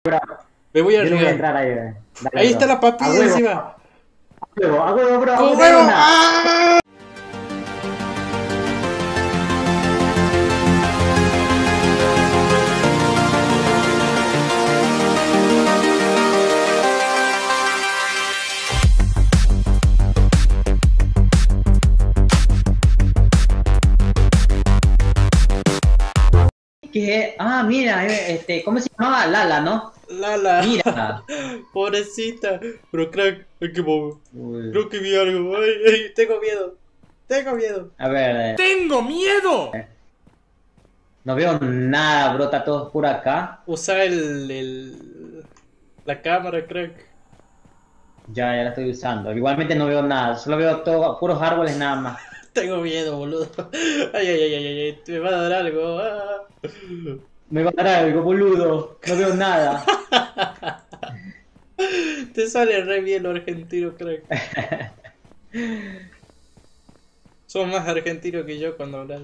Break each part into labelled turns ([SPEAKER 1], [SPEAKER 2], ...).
[SPEAKER 1] Bro,
[SPEAKER 2] Me voy
[SPEAKER 1] yo no voy a
[SPEAKER 2] arriba.
[SPEAKER 1] entrar ahí. Dale,
[SPEAKER 2] Ahí está
[SPEAKER 1] bro.
[SPEAKER 2] la papilla encima.
[SPEAKER 1] A huevo, bro.
[SPEAKER 2] ¡Con
[SPEAKER 1] Vamos a tener
[SPEAKER 2] huevo!
[SPEAKER 1] una.
[SPEAKER 2] ¡Ah!
[SPEAKER 1] ¿Qué? Ah, mira, ¿cómo se llamaba? Lala, ¿no?
[SPEAKER 2] Lala.
[SPEAKER 1] Mira.
[SPEAKER 2] Pobrecita. Pero crack, hay que mover.
[SPEAKER 1] Uy.
[SPEAKER 2] Creo que vi algo. Ay, ay, tengo miedo. Tengo miedo.
[SPEAKER 1] A ver,
[SPEAKER 2] ¡Tengo miedo!
[SPEAKER 1] no veo nada, bro. Está todo oscuro acá.
[SPEAKER 2] Usa la cámara, crack.
[SPEAKER 1] Ya la estoy usando. Igualmente no veo nada. Solo veo todo, puros árboles nada más.
[SPEAKER 2] Tengo miedo, boludo. Ay, ay, ay, ay, ay, me va a dar algo. Ah.
[SPEAKER 1] Me va a dar algo, boludo. No veo nada.
[SPEAKER 2] Te sale re bien lo argentino, crack. Sos más argentino que yo cuando hablas.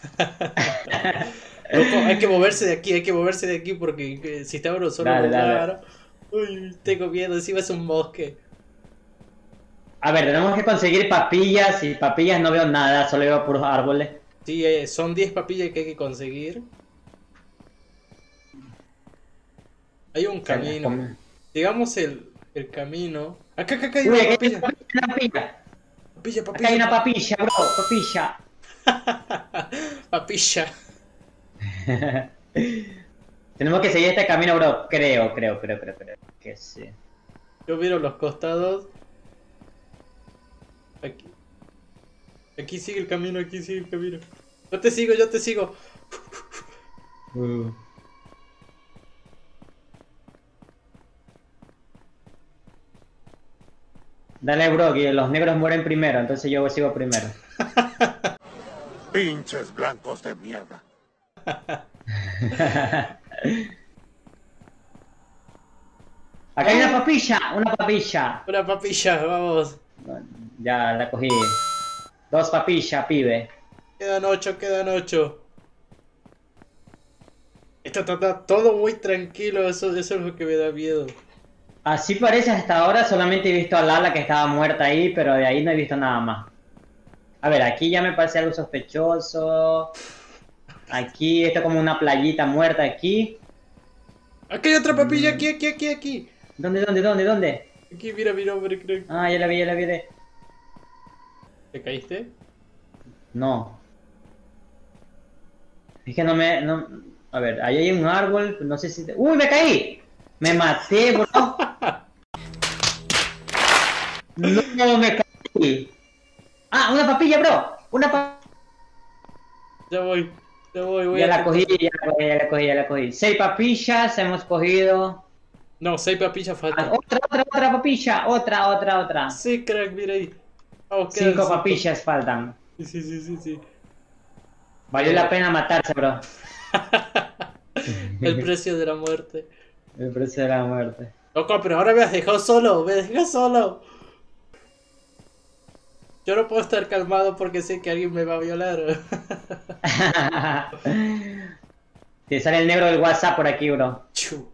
[SPEAKER 2] Loco, hay que moverse de aquí, hay que moverse de aquí porque si te abro solo
[SPEAKER 1] Dale,
[SPEAKER 2] lo
[SPEAKER 1] dale.
[SPEAKER 2] raro. Uy, tengo miedo, encima es un bosque.
[SPEAKER 1] A ver, tenemos que conseguir papillas. Y papillas no veo nada. Solo veo puros árboles.
[SPEAKER 2] Sí, son 10 papillas que hay que conseguir. Hay un camino. Digamos el camino. Acá hay
[SPEAKER 1] Uy,
[SPEAKER 2] una
[SPEAKER 1] aquí hay
[SPEAKER 2] papilla.
[SPEAKER 1] una papilla.
[SPEAKER 2] Papilla,
[SPEAKER 1] Acá hay una papilla, bro. Papilla.
[SPEAKER 2] Papilla.
[SPEAKER 1] Tenemos que seguir este camino, bro. Creo. Que sí.
[SPEAKER 2] Yo miro los costados. Aquí. Aquí sigue el camino, aquí sigue el camino. Yo te sigo, yo te sigo.
[SPEAKER 1] Dale, bro, que los negros mueren primero, entonces yo sigo primero.
[SPEAKER 3] Pinches blancos de mierda.
[SPEAKER 1] Acá hay una papilla, una papilla.
[SPEAKER 2] Una papilla, vamos.
[SPEAKER 1] Ya la cogí. Dos papillas, pibe.
[SPEAKER 2] Quedan 8, quedan 8. Esto está todo muy tranquilo, eso es lo que me da miedo.
[SPEAKER 1] Así parece hasta ahora, solamente he visto a Lala que estaba muerta ahí, pero de ahí no he visto nada más. A ver, aquí ya me parece algo sospechoso. Aquí, esto es como una playita muerta aquí.
[SPEAKER 2] Aquí hay otra papilla, aquí.
[SPEAKER 1] ¿Dónde?
[SPEAKER 2] Aquí, mira mi nombre, creo.
[SPEAKER 1] Ah, ya la vi.
[SPEAKER 2] ¿Te caíste?
[SPEAKER 1] No. Es que no... A ver, ahí hay un árbol, no sé si... ¡Uy, me caí! Me maté, bro. No, me caí. Ah, una papilla, bro. Una papilla.
[SPEAKER 2] Ya voy, voy
[SPEAKER 1] Ya
[SPEAKER 2] a
[SPEAKER 1] la cogí,
[SPEAKER 2] intentar.
[SPEAKER 1] ya la cogí. 6 papillas hemos cogido.
[SPEAKER 2] No, 6 papillas
[SPEAKER 1] Ah,
[SPEAKER 2] faltan.
[SPEAKER 1] otra papilla. Otra.
[SPEAKER 2] Sí, crack, mira ahí. Vamos, quedan
[SPEAKER 1] 5
[SPEAKER 2] cinco.
[SPEAKER 1] papillas faltan.
[SPEAKER 2] Sí.
[SPEAKER 1] Valió la pena matarse, bro.
[SPEAKER 2] El precio de la muerte.
[SPEAKER 1] El precio de la muerte.
[SPEAKER 2] Loco, pero ahora me has dejado solo, Yo no puedo estar calmado porque sé que alguien me va a violar.
[SPEAKER 1] Te sale el negro del WhatsApp por aquí, bro.
[SPEAKER 2] Chu.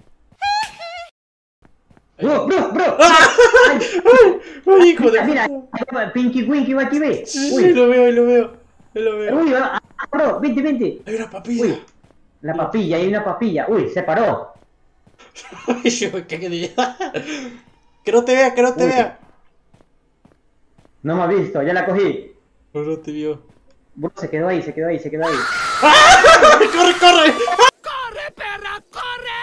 [SPEAKER 1] Bro.
[SPEAKER 2] ¡Ah! ¡Ay, hijo de
[SPEAKER 1] Mira,
[SPEAKER 2] puta!
[SPEAKER 1] Pinky Winky, aquí ve.
[SPEAKER 2] Sí, lo veo.
[SPEAKER 1] Uy, bro, vente.
[SPEAKER 2] Hay una papilla.
[SPEAKER 1] Uy, la papilla, hay una papilla. Uy, se paró.
[SPEAKER 2] Ay, yo, ¿qué quería? Que no te vea.
[SPEAKER 1] No me ha visto, ya la cogí.
[SPEAKER 2] No te vio.
[SPEAKER 1] Bro, se quedó ahí.
[SPEAKER 2] ¡Ah! ¡Corre!
[SPEAKER 3] ¡Corre, perra, corre!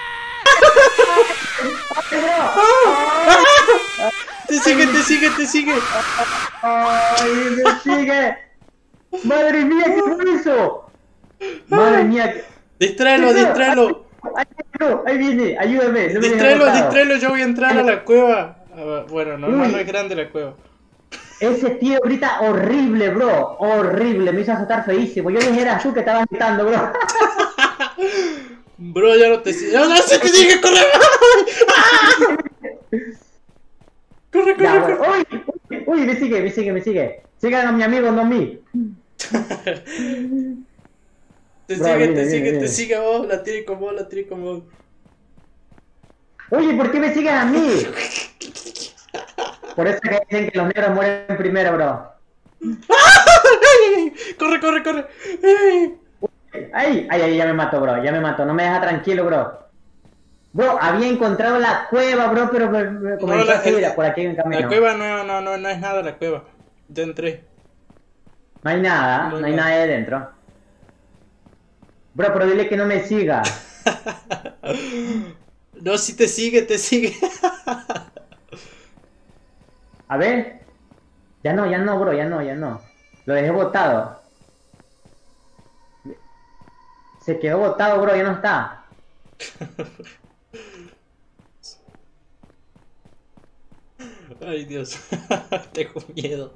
[SPEAKER 2] Te sigue.
[SPEAKER 1] ¡Ay, me sigue! ¡Madre mía, qué fue eso! ¡Madre mía!
[SPEAKER 2] Distráelo.
[SPEAKER 1] Ahí viene, ayúdame. No me dejes botado.
[SPEAKER 2] Distráelo, yo voy a entrar a la cueva. Bueno, no
[SPEAKER 1] Uy.
[SPEAKER 2] es grande la cueva.
[SPEAKER 1] Ese tío grita horrible, bro. Horrible, me hizo azotar feísimo. Yo dije, era tú que estabas gritando, bro.
[SPEAKER 2] Bro, ya no te sigue. ¡No, se te dije, corre! Corre.
[SPEAKER 1] Ya, bueno. Uy, me sigue. Sigan a mi amigo, no a mí.
[SPEAKER 2] Te
[SPEAKER 1] Bro, viene.
[SPEAKER 2] sigue a vos, la tiene con vos.
[SPEAKER 1] Oye, ¿por qué me sigues a mí? Por eso que dicen que los negros mueren primero, bro.
[SPEAKER 2] ¡Corre, corre, corre!
[SPEAKER 1] Ay, ya me mató, bro, ya me mató, no me deja tranquilo, bro. Bro, había encontrado la cueva, bro, pero me comenzó a seguir por aquí en camino.
[SPEAKER 2] La cueva no es nada, la cueva. Ya entré.
[SPEAKER 1] No hay nada, no hay nada ahí adentro. Bro, pero dile que no me siga.
[SPEAKER 2] No, si te sigue, te sigue.
[SPEAKER 1] A ver. Ya no, bro, ya no. Lo dejé botado. Se quedó botado, bro, ya no está.
[SPEAKER 2] Ay, Dios. Tengo miedo.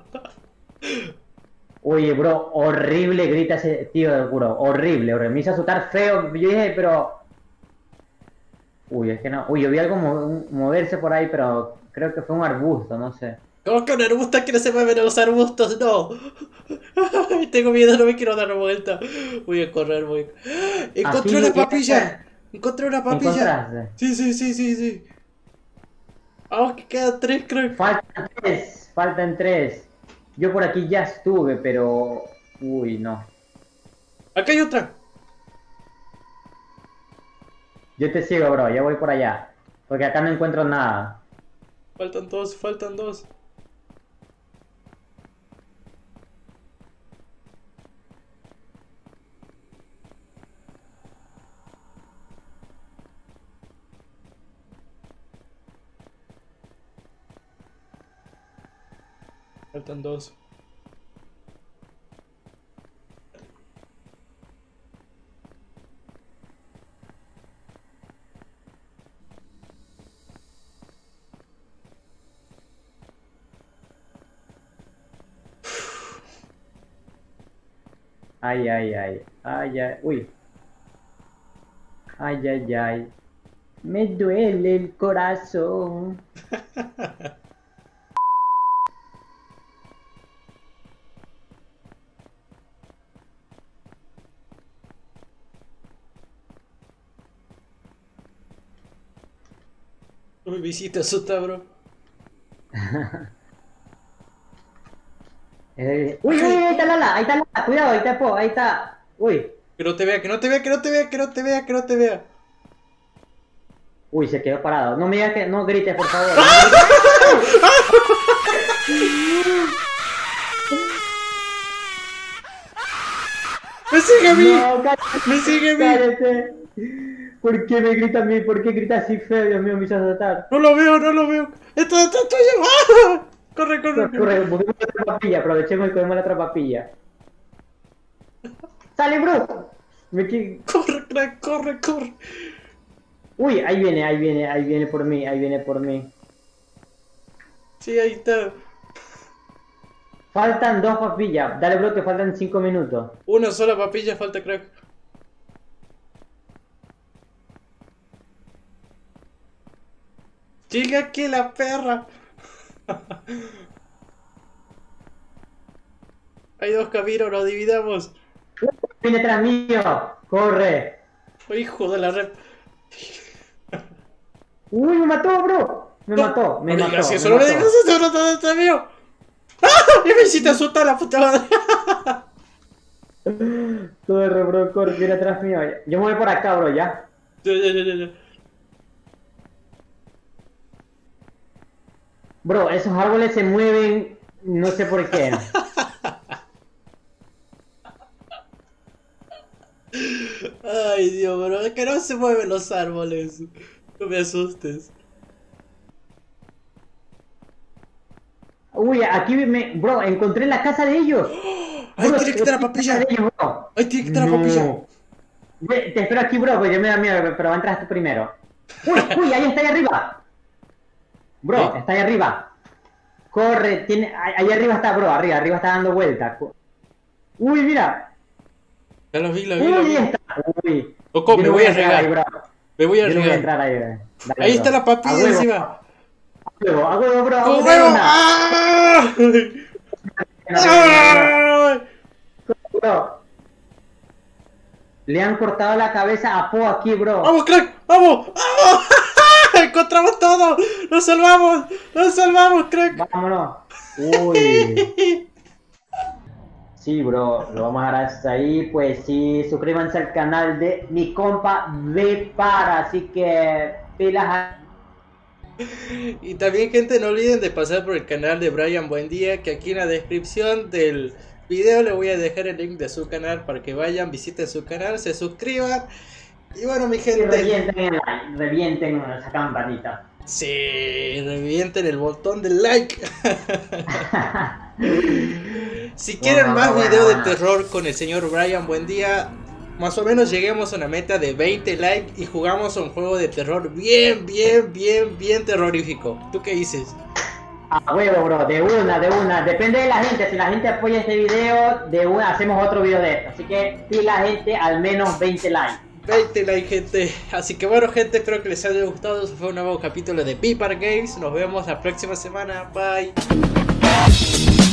[SPEAKER 1] Oye, bro, horrible grita ese tío, bro. Horrible. Me hizo asustar feo. Yo dije, pero... Uy, es que no. Uy, yo vi algo moverse por ahí, pero creo que fue un arbusto, no sé.
[SPEAKER 2] ¿Cómo que un arbusto que no se mueven los arbustos? No. Ay, tengo miedo, no me quiero dar vuelta. Voy a correr, voy. Encontré una papilla. Encontré una papilla.
[SPEAKER 1] ¿Encontraste?
[SPEAKER 2] Sí. Vamos, que quedan 3, creo.
[SPEAKER 1] Faltan 3. Yo por aquí ya estuve, pero... Uy, no.
[SPEAKER 2] Acá hay otra.
[SPEAKER 1] Yo te sigo, bro, ya voy por allá. Porque acá no encuentro nada.
[SPEAKER 2] Faltan 2, faltan 2. Faltan 2.
[SPEAKER 1] Ay. Uy. Ay. Me duele el corazón.
[SPEAKER 2] Uy, visita asusta, bro.
[SPEAKER 1] Uy, ahí está Lala, cuidado, ahí está. Uy.
[SPEAKER 2] Que no te vea, que no te vea, que no te vea, que no te vea, que no te vea.
[SPEAKER 1] Uy, se quedó parado. No me digas que no grites, por favor.
[SPEAKER 2] ¡Me sigue a mí!
[SPEAKER 1] No, cállate,
[SPEAKER 2] ¡Me sigue a mí!
[SPEAKER 1] cállate. ¿Por qué me grita a mí? ¿Por qué grita así feo? Dios mío, me hizo asustar.
[SPEAKER 2] No lo veo, no lo veo. Esto es tuyo. ¡Ah! Corre, corre,
[SPEAKER 1] Corre, busquemos la otra papilla, aprovechemos y cogemos la otra papilla. ¡Sale, bro!
[SPEAKER 2] Corre, crack, corre, corre.
[SPEAKER 1] Uy, ahí viene por mí.
[SPEAKER 2] Sí, ahí está.
[SPEAKER 1] Faltan 2 papillas. Dale, bro, que faltan 5 minutos.
[SPEAKER 2] Una sola papilla falta, crack. Llega aquí la perra. Hay 2 caminos, nos dividamos.
[SPEAKER 1] Viene tras mío. Corre.
[SPEAKER 2] Oh, hijo de la red.
[SPEAKER 1] Uy, me mató, bro. Me mató.
[SPEAKER 2] No me digas eso, no me digas eso, no está detrás mío. ¡Ah! Y me hiciste asustar la puta madre.
[SPEAKER 1] Corre, bro, corre, viene atrás mío. Yo me voy por acá, bro, ya.
[SPEAKER 2] Ya.
[SPEAKER 1] Bro, esos árboles se mueven, no sé por qué.
[SPEAKER 2] Ay, Dios, bro, es que no se mueven los árboles. No me asustes.
[SPEAKER 1] Uy, bro, encontré la casa de ellos.
[SPEAKER 2] Ahí
[SPEAKER 1] Bro,
[SPEAKER 2] tiene que estar la papilla.
[SPEAKER 1] de ellos, bro.
[SPEAKER 2] Ahí tiene que estar la papilla.
[SPEAKER 1] Te espero aquí, bro, porque yo me da miedo, pero va a entrar tú primero. Uy, ahí está, ahí arriba. Bro,
[SPEAKER 2] ¿Sí?
[SPEAKER 1] está ahí arriba. Corre, ahí arriba está, bro, arriba está dando vueltas. Uy, mira.
[SPEAKER 2] Ya lo vi,
[SPEAKER 1] Uy, está. Uy.
[SPEAKER 2] Oco, me voy a
[SPEAKER 1] entrar ahí,
[SPEAKER 2] regar.
[SPEAKER 1] bro.
[SPEAKER 2] Me voy a
[SPEAKER 1] Yo no voy a
[SPEAKER 2] regar.
[SPEAKER 1] entrar ahí, bro. Dale,
[SPEAKER 2] Ahí
[SPEAKER 1] bro.
[SPEAKER 2] está la papilla encima.
[SPEAKER 1] A huevo, bro.
[SPEAKER 2] ¡Con huevo! ¡Ah! ¡Ah!
[SPEAKER 1] Bro. Le han cortado la cabeza a Po aquí, bro.
[SPEAKER 2] ¡Vamos, crack! ¡Vamos! ¡Vamos! todo. Nos salvamos, crack.
[SPEAKER 1] Vámonos. Uy. Sí, bro, lo vamos a dejar hasta ahí. Pues sí, suscríbanse al canal de mi compa Vepara. Así que pilas.
[SPEAKER 2] Y también, gente, no olviden de pasar por el canal de Brian Buendía, que aquí en la descripción del video le voy a dejar el link de su canal para que vayan, visiten su canal, se suscriban. Y bueno, mi gente,
[SPEAKER 1] Revienten el like, revienten esa campanita.
[SPEAKER 2] sí, revienten el botón de like. Si quieren más videos de terror con el señor Brian Buendía, más o menos lleguemos a una meta de 20 likes y jugamos a un juego de terror bien terrorífico. ¿Tú qué dices?
[SPEAKER 1] A huevo, bro, de una. Depende de la gente. Si la gente apoya este video, de una hacemos otro video de esto. Así que pila, gente, al menos 20 likes.
[SPEAKER 2] 20 likes, gente. Así que bueno, gente, espero que les haya gustado. Este fue un nuevo capítulo de Vepara Games. Nos vemos la próxima semana. Bye.